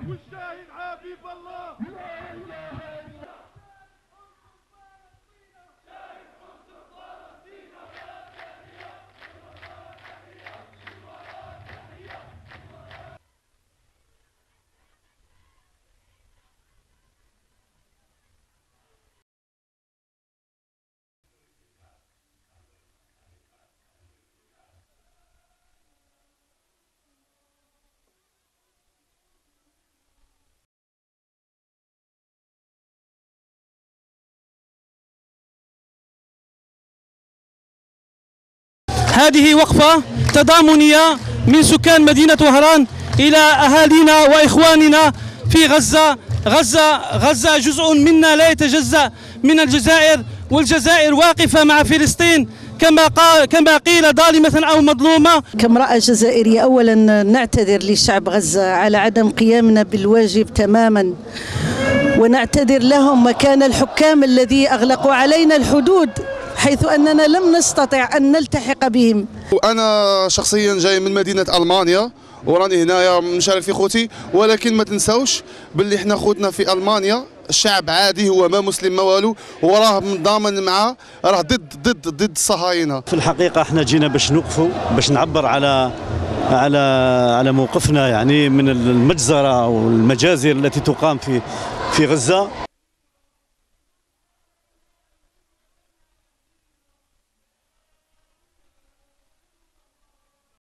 والشاهد حبيب الله. هذه وقفة تضامنية من سكان مدينة وهران إلى أهالينا وإخواننا في غزة. غزة جزء منا لا يتجزأ من الجزائر، والجزائر واقفة مع فلسطين كما قيل ظالمة أو مظلومة. كامرأة جزائرية أولا نعتذر لشعب غزة على عدم قيامنا بالواجب تماما، ونعتذر لهم مكان الحكام الذي أغلقوا علينا الحدود حيث أننا لم نستطع أن نلتحق بهم. أنا شخصيا جاي من مدينة ألمانيا وراني هنايا مشارك في خوتي، ولكن ما تنساوش باللي احنا خوتنا في ألمانيا الشعب عادي، هو ما مسلم ما والو، وراه متضامن معاه، راه ضد الصهاينة. في الحقيقة احنا جينا باش نوقفوا، باش نعبر على موقفنا يعني من المجزرة والمجازر التي تقام في غزة.